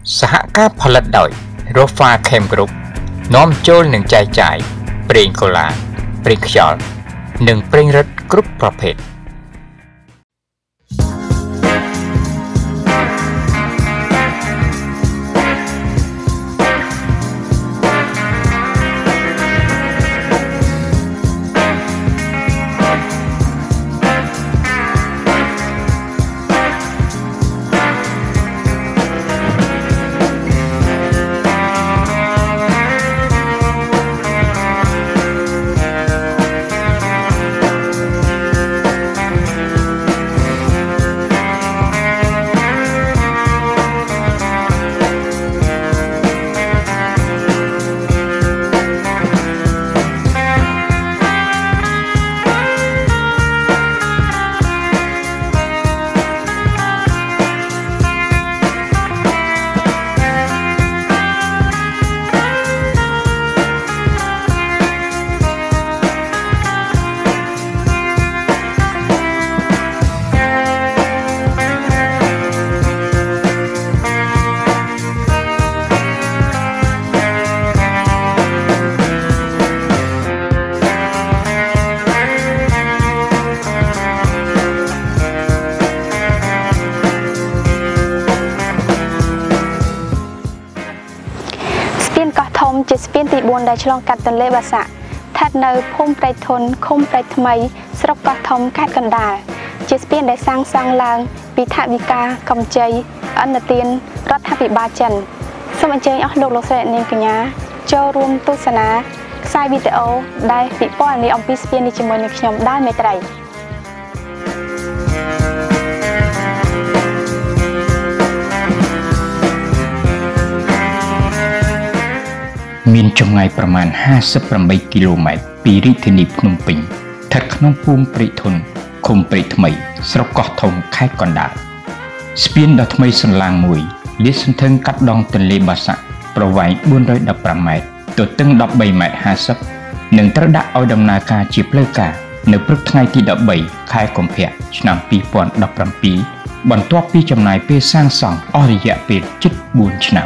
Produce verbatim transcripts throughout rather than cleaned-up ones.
สหการผลิตโดยโรฟาเคมกรุ๊ปน้อมโจลหนึ่งใจจ่ายเปล่งโคลาเปล่งขยอลหนึ่งเปล่งรถกรุ๊ปประเภทจะสเปียนตีบวนได้ฉลองกัดตันเล่บาสะทัดเนยพุ่มไปทนคุ้มไปทำไมสรกกอทอมคาดกันดาจะสเปียนได้สร้างสร้างลางปีทวิกากำใจอันเตียนรัฐบิบาจันสมัยเจยออกโลกโลกเสด็จเนียงกัญญาเจ้ารวมตุสนาสายวิดีโอได้ปีป้อนในองค์ปีสเปียนในจำนวนในขยมได้ไม่ไกลมีนจงไงประมาณห้าสิบแปดกิโลเมตรปีริธนีพนมปิงถัดขนมภูมิปริทนคมปริทมัยสระกอทงไข่ก่อนดาสเปียนดอกทมัยสันลางมวยเลี้ยสันเทิงกัดดองตันเลบาสะประวัยบุญร้อยดับประเมตรตัวตึงดับใบไม้ห้าสิบหนึ่งตระดาเอาดำนาคาจีบเลิกกาในพฤกษ์ไงที่ดับใบไข่กลมเพียชนำปีปอนดับประปีบรรทบปีจำนายเพื่อสร้างสองอริยะเป็นจิตบุญชนำ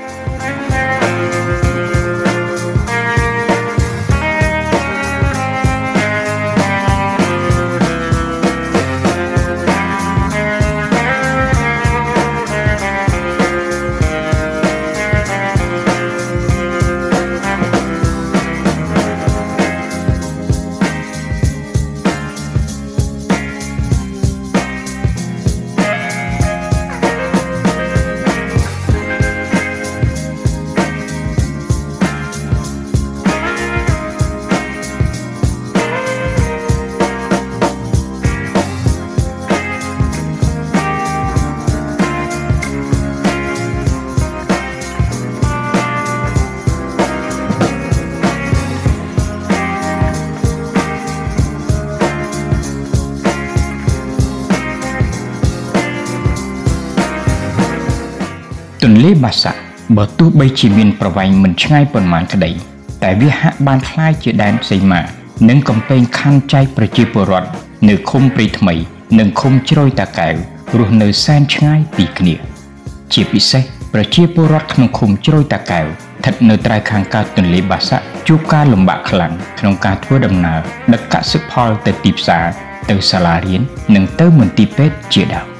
ตุนเล่บาสะบ่ตู้ใบชีมินประวัยมันง่ายปนหมานกระไดแต่วิหะบานคล้ายเจดานใส่มาหนึ่งกำเป็นคันใจประจีปรดหนึ่งคมปริทมัยหนึ่งคมจรอยตาแก้วรูหนึ่งแสนง่ายปีกเนียเจียพิเศษประจีปรดขนมคมจรอยตาแก้วถัดเนื้อตรายคางกาตุนเล่บาสะจูการลำบากขลังขนมการทั่วดำนาดักกะสิพอลแต่ตีบสาเตอสลาเรียนหนึ่งเตอเหมือนตีเป็ดเจดาว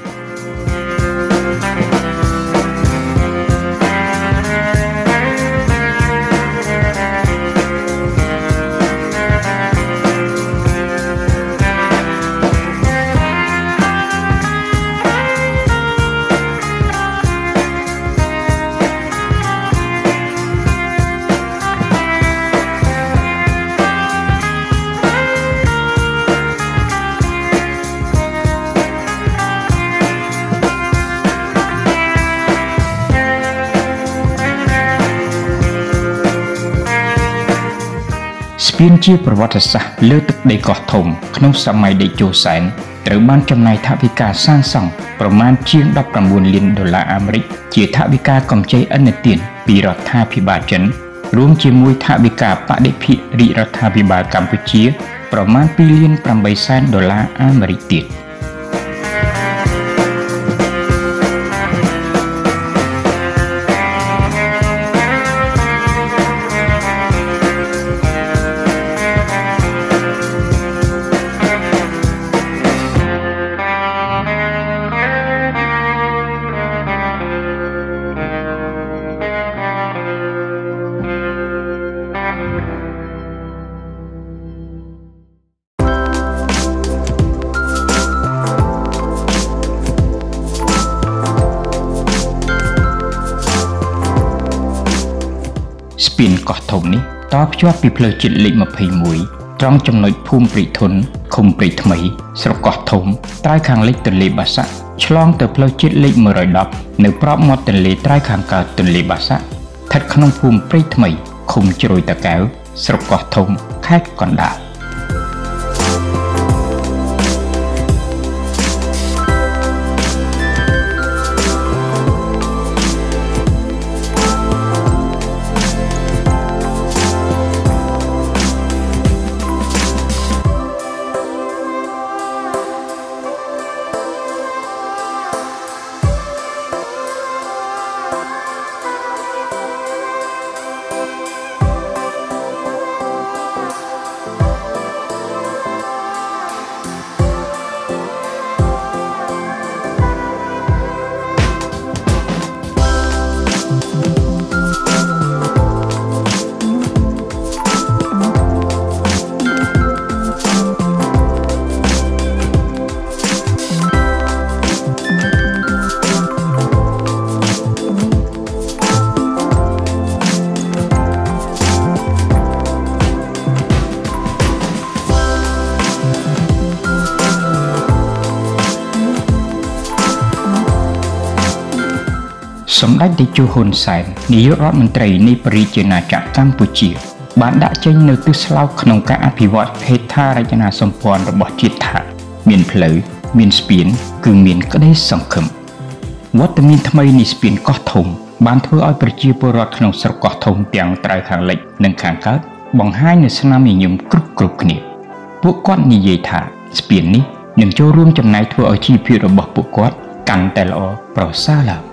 สเปียนจีประวัติศาสตร์เลือดได้ก่อถมขนมสมัยได้โจแสนหรือบ้านจำนายทวิกาสร้างส่องประมาณเชียงดับประมูลเลียนดอลลาร์อเมริกเจียทวิกากำใจอันเนตินปีรัฐาพิบาลจันรวมจีมวยทวิกาปะเดพิริรัฐาพิบาลกัมพูชีประมาณปีเลียนประมาณแสนดอลลาร์อเมริกติดស្ពានកោះធំនេះតភ្ជាប់ពីផ្លូវជាតិលេខยี่สิบเอ็ดត្រង់ចំណុចភូមិព្រៃធនឃុំព្រៃថ្មីស្រុកកោះធំត្រើយខាងលិចទន្លេបាសាក់ឆ្លងទៅផ្លូវជាតិលេខmột trăm mườiនៅប្របមាត់ទន្លេត្រើយខាងកើតទន្លេបាសាក់ស្ថិតក្នុងភូមិព្រៃថ្មីឃុំជ្រោយតាកែវស្រុកកោះធំខេត្តកណ្ដាលសម្ដេចតេជោហ៊ុនសែននាយករដ្ឋមន្ត្រីនៃប្រជាណាចក្រកម្ពុជាបានដាក់ចេញនូវទិសស្លោកក្នុងការអភិវឌ្ឍហេដ្ឋារចនាសម្ព័ន្ធរបស់ជាតិថាមានផ្លូវមានស្ពានគឺមានក្តីសង្ឃឹមវត្តមានថ្មីនៃស្ពានកោះធំបានធ្វើឲ្យប្រជាពលរដ្ឋក្នុងស្រុកកោះធំទាំងត្រើយខាងលិចនិងខាងកើតបង្ហាញនូវស្នាមញញឹមគ្រប់គ្រប់គ្នាពួកគាត់និយាយថាស្ពាននេះនឹងចូលរួមចំណែកធ្វើឲ្យជីវភាពរបស់ពួកគាត់កាន់តែល្អប្រសើរឡើង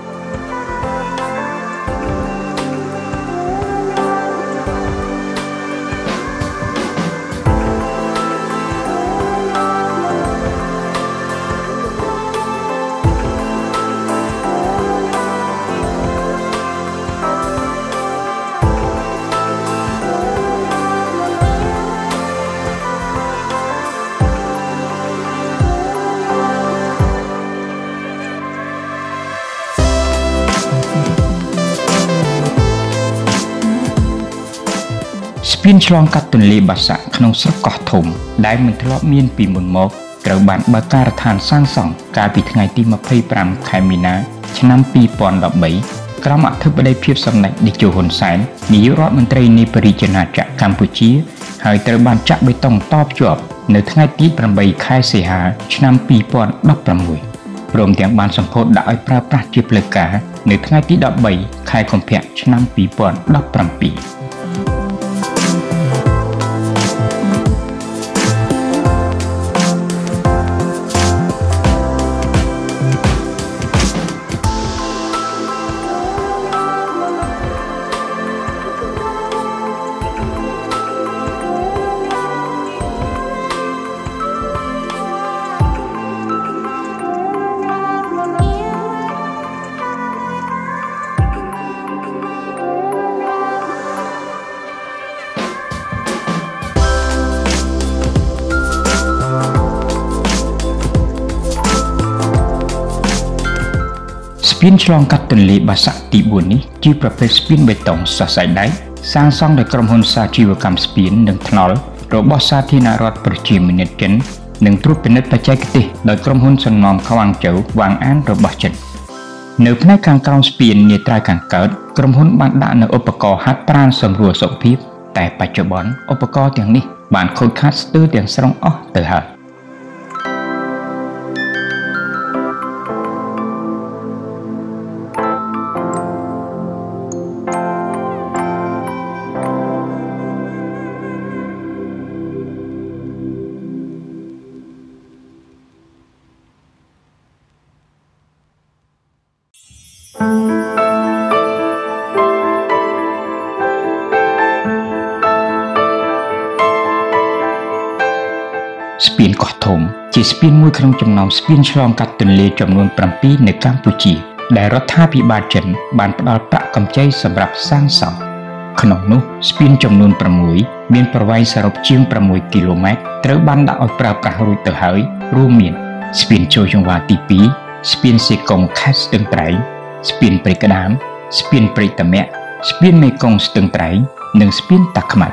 ស្ពានឆ្លងកាត់ទន្លេបាសាក់ក្នុងស្រុកកោះធំដែលមិនធ្លាប់មានពីមុនមកត្រូវបានបើកការដ្ឋានសាងសង់កាលពីថ្ងៃទីยี่สิบห้าខែមីនាឆ្នាំពីរពាន់ដប់បីក្រោមអធិបតីភាពសម្ដេចតេជោហ៊ុនសែននាយករដ្ឋមន្ត្រីនៃប្រជាណាចក្រកម្ពុជាហើយត្រូវបានចាក់បេតុងតភ្ជាប់នៅថ្ងៃទីeightខែសីហាឆ្នាំពីរពាន់ដប់ប្រាំមួយព្រមទាំងបានសម្ពោធដាក់ឲ្យប្រើប្រាស់ជាផ្លូវការនៅថ្ងៃទី13ខែកុម្ភៈឆ្នាំពីរពាន់ដប់ប្រាំពីរស្ពានឆ្លងកាត់ទន្លេបាសាក់ទីbốnនេះជាប្រភេទស្ពានបេតុងសរសៃដែកសាងសង់ដោយក្រុមហ៊ុនសាជីវកម្មស្ពាននិងថ្នល់របស់សាធារណរដ្ឋប្រជាមានិតចិននិងត្រួតពិនិត្យបច្ចេកទេសដោយក្រុមហ៊ុនសំណងខ្វាងជូវវ៉ាងអានរបស់ចិននៅផ្នែកខាងក្រោមស្ពាននាត្រើយខាងកើតក្រុមហ៊ុនបានដាក់នូវឧបករណ៍ហាត់ប្រាណសម្រួលសុខភាពតែបច្ចុប្បន្នឧបករណ៍ទាំងនេះបានខូចខាតស្ទើរទាំងស្រុងអស់ទៅហើយស្ពានកោះធំជាស្ពានមួយក្នុងចំណោមស្ពានឆ្លងកាត់ទន្លេចំនួនsevenនៅកម្ពុជាដែលរដ្ឋាភិបាលចិនបានផ្ដល់ប្រាក់កម្ចីសម្រាប់សាងសង់ក្នុងនោះស្ពានចំនួនsixមានប្រវែងសរុបជាងsixគីឡូម៉ែត្រត្រូវបានដាក់ឲ្យប្រើប្រាស់រួចទៅហើយរួមមានស្ពានចូលចង្វាទីtwoស្ពានសេកុងខេត្តស្ទឹងត្រែងស្ពានព្រៃក្តាមស្ពានព្រៃតមាក់ស្ពានមេគង្គស្ទឹងត្រែងនិងស្ពានតាខ្មៅ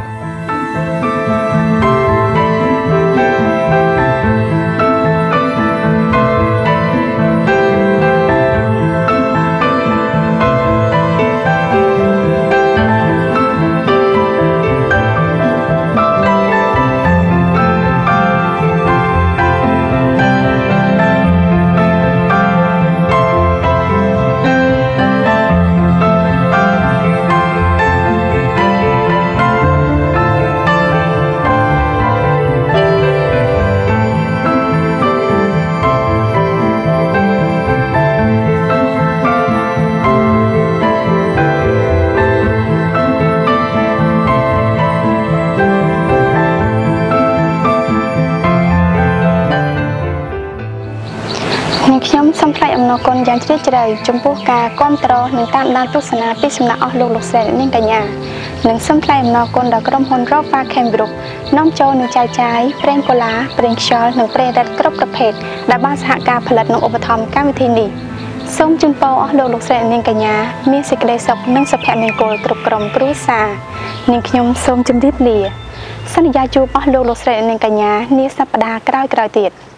ខ្ញុំសូមថ្លែងអំណរគុណយ៉ាងជ្រាលជ្រៅចំពោះការគាំទ្រនិងតាមដានទស្សនាពីសំណាក់អស់លោកលោកស្រីនាងកញ្ញានិងសូមថ្លែងអំណរគុណដល់ក្រុមហ៊ុន Ropa Chem Group នាំចូលនិងចែកចាយប្រេងកូឡាប្រេងខ្យល់និងប្រេងរ៉ែតគ្រប់ប្រភេទដែលបានសហការផលិតនិងឧបត្ថម្ភកម្មវិធីនេះសូមជូនពរអស់លោកលោកស្រីនាងកញ្ញាមានសេចក្តីសុខនិងសុភមង្គលគ្រប់ក្រុមគ្រួសារនាងខ្ញុំសូមជម្រាបលាសន្យាជួបអស់លោកលោកស្រីនាងកញ្ញានាសប្តាហ៍ក្រោយៗទៀត